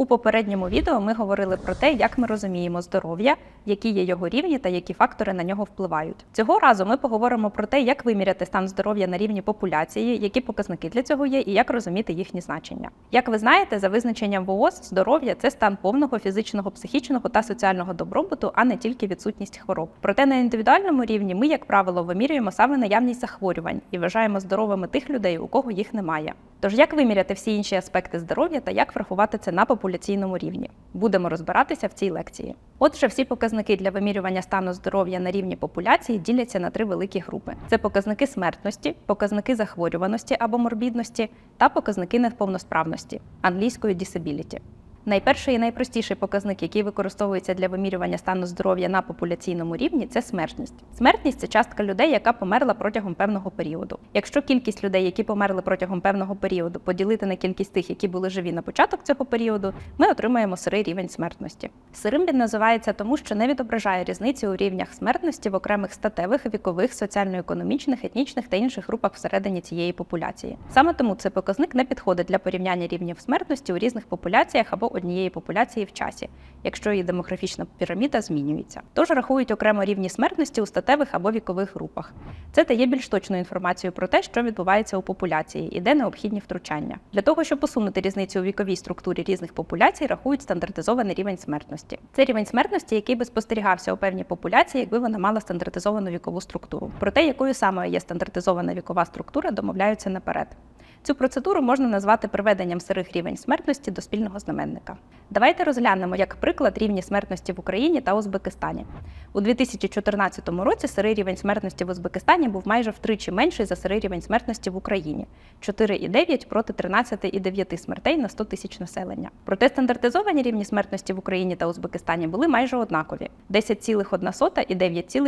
У попередньому відео ми говорили про те, як ми розуміємо здоров'я, які є його рівні та які фактори на нього впливають. Цього разу ми поговоримо про те, як виміряти стан здоров'я на рівні популяції, які показники для цього є і як розуміти їхні значення. Як ви знаєте, за визначенням ВООЗ, здоров'я – це стан повного фізичного, психічного та соціального добробуту, а не тільки відсутність хвороб. Проте на індивідуальному рівні ми, як правило, вимірюємо саме наявність захворювань і вважаємо здоровими тих людей, у кого їх немає. Тож як виміряти всі інші аспекти здоров'я та як врахувати це на популяційному рівні? Будемо розбиратися в цій лекції. Отже, всі показники для вимірювання стану здоров'я на рівні популяції діляться на три великі групи. Це показники смертності, показники захворюваності або морбідності та показники неповносправності, англійською disability. Найперший і найпростіший показник, який використовується для вимірювання стану здоров'я на популяційному рівні, це смертність. Смертність – це частка людей, яка померла протягом певного періоду. Якщо кількість людей, які померли протягом певного періоду, поділити на кількість тих, які були живі на початок цього періоду, ми отримаємо сирий рівень смертності. Сирим він називається тому, що не відображає різниці у рівнях смертності в окремих статевих, вікових, соціально-економічних, етнічних та інших групах всередині цієї популяції. Саме тому цей показник не підходить для порівняння рівнів смертності у різних популяціях або однієї популяції в часі, якщо її демографічна піраміда змінюється. Тож рахують окремо рівні смертності у статевих або вікових групах. Це дає більш точну інформацію про те, що відбувається у популяції і де необхідні втручання. Для того, щоб усунути різницю у віковій структурі різних популяцій, рахують стандартизований рівень смертності. Це рівень смертності, який би спостерігався у певній популяції, якби вона мала стандартизовану вікову структуру. Про те, якою саме є стандартизована вікова структура, домовляються наперед. Цю процедуру можна назвати приведенням сирих рівень смертності до спільного знаменника. Давайте розглянемо, як приклад, рівні смертності в Україні та Узбекистані. У 2014 році сирий рівень смертності в Узбекистані був майже втричі менший за сирий рівень смертності в Україні – 4,9 проти 13,9 смертей на 100 тисяч населення. Проте стандартизовані рівні смертності в Україні та Узбекистані були майже однакові – 10,1 і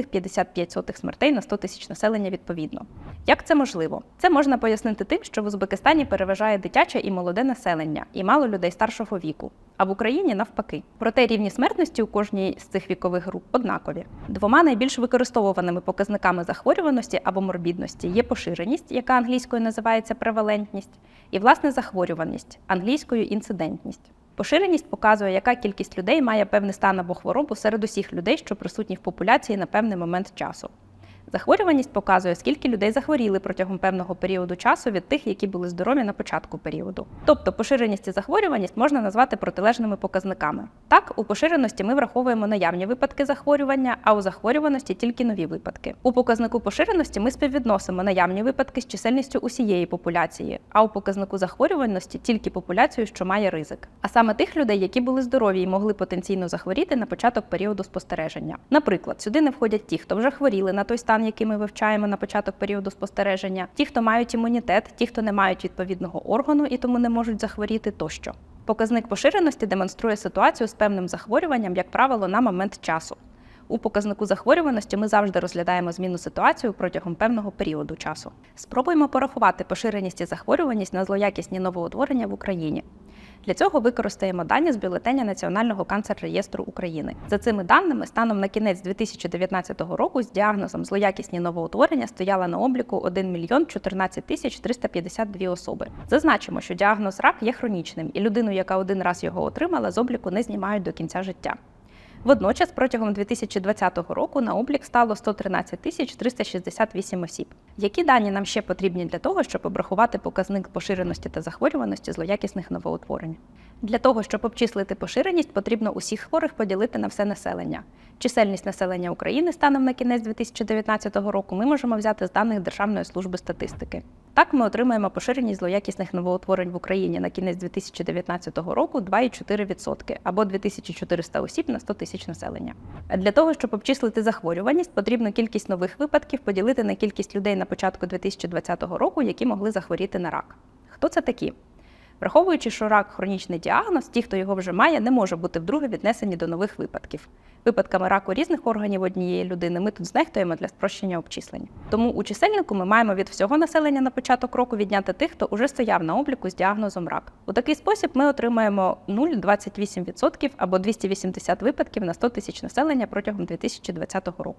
9,55 смертей на 100 тисяч населення відповідно. Як це можливо? Це можна пояснити тим, що в Узбекистані переважає дитяче і молоде населення, і мало людей старшого віку, а в Україні навпаки. Проте рівні смертності у кожній з цих вікових груп однакові. Двома найбільш використовуваними показниками захворюваності або морбідності є поширеність, яка англійською називається превалентність, і власне захворюваність, англійською інцидентність. Поширеність показує, яка кількість людей має певний стан або хворобу серед усіх людей, що присутні в популяції на певний момент часу. Захворюваність показує, скільки людей захворіли протягом певного періоду часу від тих, які були здорові на початку періоду. Тобто поширеність і захворюваність можна назвати протилежними показниками. Так, у поширеності ми враховуємо наявні випадки захворювання, а у захворюваності тільки нові випадки. У показнику поширеності ми співвідносимо наявні випадки з чисельністю усієї популяції, а у показнику захворюваності тільки популяцію, що має ризик. А саме тих людей, які були здорові і могли потенційно захворіти на початок періоду спостереження. Наприклад, сюди не входять ті, хто вже хворіли на той стан, який ми вивчаємо на початок періоду спостереження, ті, хто мають імунітет, ті, хто не мають відповідного органу і тому не можуть захворіти тощо. Показник поширеності демонструє ситуацію з певним захворюванням, як правило, на момент часу. У показнику захворюваності ми завжди розглядаємо змінну ситуацію протягом певного періоду часу. Спробуємо порахувати поширеність і захворюваність на злоякісні новоутворення в Україні. Для цього використаємо дані з бюлетеня Національного канцер-реєстру України. За цими даними, станом на кінець 2019 року з діагнозом злоякісні новоутворення стояла на обліку 1 мільйон 14 тисяч 352 особи. Зазначимо, що діагноз рак є хронічним, і людину, яка один раз його отримала, з обліку не знімають до кінця життя. Водночас, протягом 2020 року на облік стало 113 тисяч 368 осіб. Які дані нам ще потрібні для того, щоб обрахувати показник поширеності та захворюваності злоякісних новоутворень? Для того, щоб обчислити поширеність, потрібно усіх хворих поділити на все населення. Чисельність населення України станом на кінець 2019 року ми можемо взяти з даних Державної служби статистики. Так ми отримаємо поширеність злоякісних новоутворень в Україні на кінець 2019 року 2,4% або 2400 осіб на 100 тисяч населення. Для того, щоб обчислити захворюваність, потрібно кількість нових випадків поділити на кількість людей на початку 2020 року, які могли захворіти на рак. Хто це такі? Враховуючи, що рак – хронічний діагноз, ті, хто його вже має, не може бути вдруге віднесені до нових випадків. Випадками раку різних органів однієї людини ми тут знехтуємо для спрощення обчислень. Тому у чисельнику ми маємо від всього населення на початок року відняти тих, хто уже стояв на обліку з діагнозом рак. У такий спосіб ми отримаємо 0,28% або 280 випадків на 100 тисяч населення протягом 2020 року.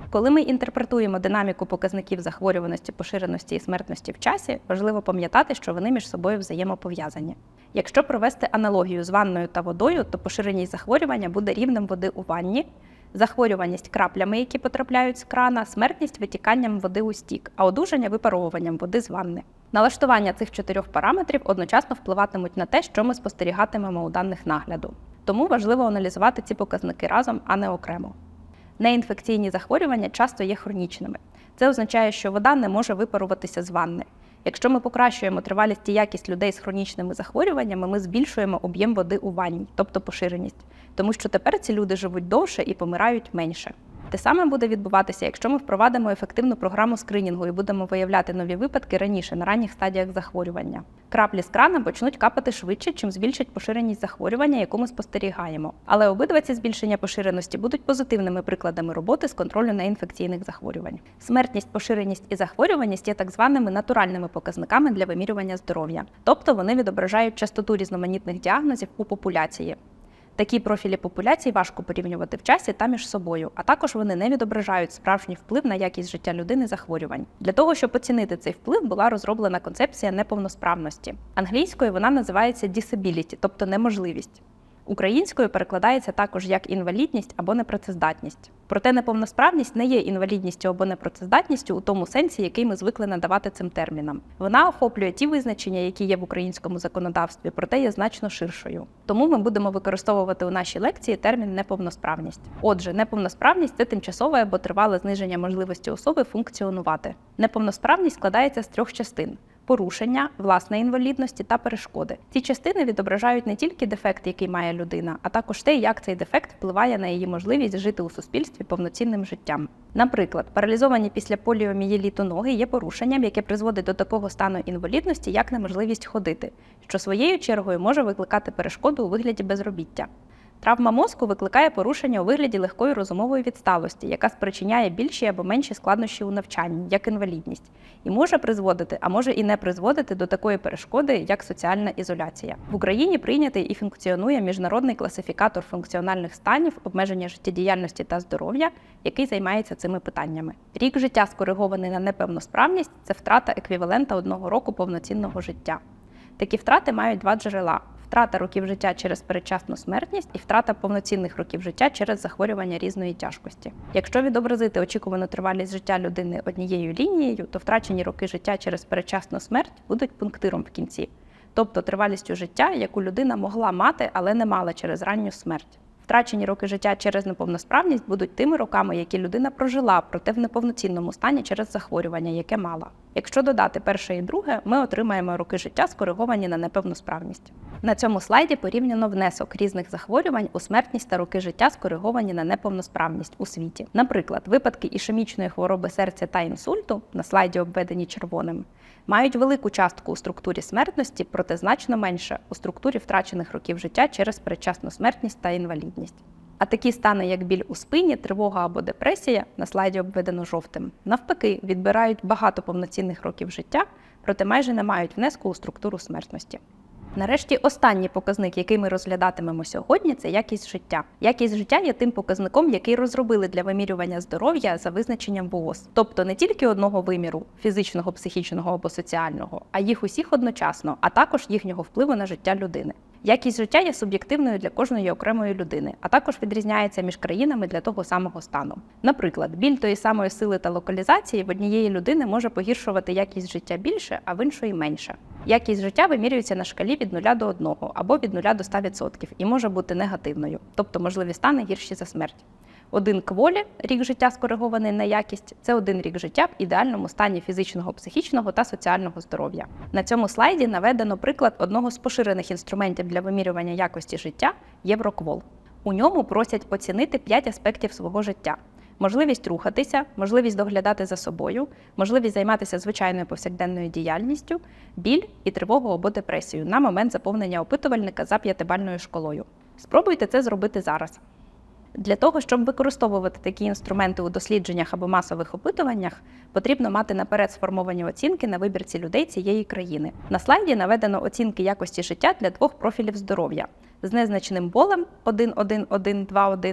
Коли ми інтерпретуємо динаміку показників захворюваності, поширеності і смертності в часі, важливо пам'ятати, що вони між собою взаємопов'язані. Якщо провести аналогію з ванною та водою, то поширеність захворювання буде рівнем води у ванні, захворюваність краплями, які потрапляють з крана, смертність витіканням води у стік, а одужання випаровуванням води з ванни. Налаштування цих 4 параметрів одночасно впливатимуть на те, що ми спостерігатимемо у даних нагляду. Тому важливо аналізувати ці показники разом, а не окремо. Неінфекційні захворювання часто є хронічними. Це означає, що вода не може випаруватися з ванни. Якщо ми покращуємо тривалість і якість людей з хронічними захворюваннями, ми збільшуємо об'єм води у ванні, тобто поширеність. Тому що тепер ці люди живуть довше і помирають менше. Те саме буде відбуватися, якщо ми впровадимо ефективну програму скринінгу і будемо виявляти нові випадки раніше, на ранніх стадіях захворювання. Краплі з крана почнуть капати швидше, чим збільшить поширеність захворювання, яку ми спостерігаємо. Але обидва ці збільшення поширеності будуть позитивними прикладами роботи з контролю неінфекційних захворювань. Смертність, поширеність і захворюваність є так званими натуральними показниками для вимірювання здоров'я. Тобто вони відображають частоту різноманітних діагнозів у популяції. Такі профілі популяцій важко порівнювати в часі та між собою, а також вони не відображають справжній вплив на якість життя людини захворювань. Для того, щоб оцінити цей вплив, була розроблена концепція неповносправності. Англійською вона називається disability, тобто неможливість. Українською перекладається також як інвалідність або непрацездатність. Проте неповносправність не є інвалідністю або непрацездатністю у тому сенсі, який ми звикли надавати цим термінам. Вона охоплює ті визначення, які є в українському законодавстві, проте є значно ширшою. Тому ми будемо використовувати у нашій лекції термін неповносправність. Отже, неповносправність – це тимчасове або тривале зниження можливості особи функціонувати. Неповносправність складається з 3 частин – порушення, власної інвалідності та перешкоди. Ці частини відображають не тільки дефект, який має людина, а також те, як цей дефект впливає на її можливість жити у суспільстві повноцінним життям. Наприклад, паралізовані після поліомієліту ноги є порушенням, яке призводить до такого стану інвалідності, як неможливість ходити, що своєю чергою може викликати перешкоду у вигляді безробіття. Травма мозку викликає порушення у вигляді легкої розумової відсталості, яка спричиняє більші або менші складнощі у навчанні, як інвалідність, і може призводити, а може і не призводити до такої перешкоди, як соціальна ізоляція. В Україні прийнятий і функціонує міжнародний класифікатор функціональних станів, обмеження життєдіяльності та здоров'я, який займається цими питаннями. Рік життя, скоригований на неповносправність – це втрата еквівалента 1 року повноцінного життя. Такі втрати мають 2 джерела – втрата років життя через передчасну смертність і втрата повноцінних років життя через захворювання різної тяжкості. Якщо відобразити очікувану тривалість життя людини однією лінією, то втрачені роки життя через передчасну смерть будуть пунктиром в кінці, тобто тривалістю життя, яку людина могла мати, але не мала через ранню смерть. Втрачені роки життя через неповносправність будуть тими роками, які людина прожила, проте в неповноцінному стані через захворювання, яке мала. Якщо додати перше і друге, ми отримаємо роки життя, скориговані на неповносправність. На цьому слайді порівняно внесок різних захворювань у смертність та роки життя, скориговані на неповносправність у світі. Наприклад, випадки ішемічної хвороби серця та інсульту, на слайді обведені червоним, мають велику частку у структурі смертності, проте значно менше у структурі втрачених років життя через передчасну смертність та інвалідність. А такі стани, як біль у спині, тривога або депресія, на слайді обведено жовтим, навпаки, відбирають багато повноцінних років життя, проте майже не мають внеску у структуру смертності. Нарешті, останній показник, який ми розглядатимемо сьогодні, це якість життя. Якість життя є тим показником, який розробили для вимірювання здоров'я за визначенням ВООЗ. Тобто не тільки одного виміру – фізичного, психічного або соціального, а їх усіх одночасно, а також їхнього впливу на життя людини. Якість життя є суб'єктивною для кожної окремої людини, а також відрізняється між країнами для того самого стану. Наприклад, біль тої самої сили та локалізації в однієї людини може погіршувати якість життя більше, а в іншої менше. Якість життя вимірюється на шкалі від 0 до 1 або від 0 до 100% і може бути негативною, тобто можливі стани гірші за смерть. 1 кволі, рік життя скоригований на якість, це 1 рік життя в ідеальному стані фізичного, психічного та соціального здоров'я. На цьому слайді наведено приклад одного з поширених інструментів для вимірювання якості життя – Євроквол. У ньому просять оцінити 5 аспектів свого життя. Можливість рухатися, можливість доглядати за собою, можливість займатися звичайною повсякденною діяльністю, біль і тривогу або депресію на момент заповнення опитувальника за 5-бальною шкалою. Спробуйте це зробити зараз. Для того, щоб використовувати такі інструменти у дослідженнях або масових опитуваннях, потрібно мати наперед ссформовані оцінки на вибірці людей цієї країни. На слайді наведено оцінки якості життя для 2 профілів здоров'я – з незначним болем 1-1-1-2-1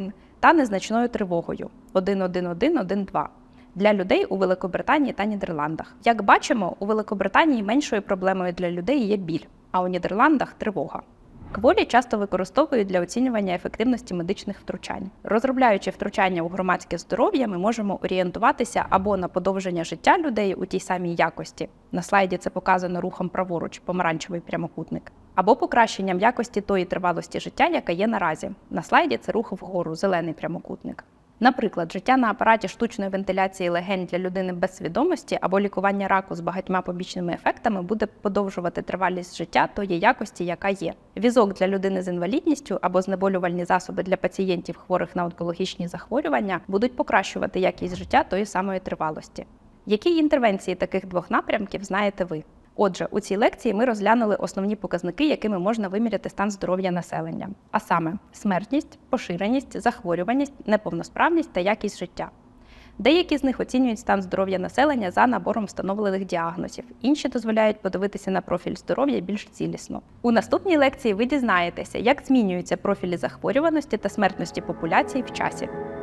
та незначною тривогою 11112 для людей у Великобританії та Нідерландах. Як бачимо, у Великобританії меншою проблемою для людей є біль, а у Нідерландах – тривога. Кволі часто використовують для оцінювання ефективності медичних втручань. Розробляючи втручання у громадське здоров'я, ми можемо орієнтуватися або на подовження життя людей у тій самій якості, на слайді це показано рухом праворуч, помаранчевий прямокутник, або покращенням якості тої тривалості життя, яка є наразі. На слайді це рух вгору, зелений прямокутник. Наприклад, життя на апараті штучної вентиляції легень для людини без свідомості або лікування раку з багатьма побічними ефектами буде подовжувати тривалість життя тої якості, яка є. Візок для людини з інвалідністю або знеболювальні засоби для пацієнтів, хворих на онкологічні захворювання, будуть покращувати якість життя тої самої тривалості. Які інтервенції таких двох напрямків знаєте ви? Отже, у цій лекції ми розглянули основні показники, якими можна виміряти стан здоров'я населення, а саме смертність, поширеність, захворюваність, неповносправність та якість життя. Деякі з них оцінюють стан здоров'я населення за набором встановлених діагнозів, інші дозволяють подивитися на профіль здоров'я більш цілісно. У наступній лекції ви дізнаєтеся, як змінюються профілі захворюваності та смертності популяції в часі.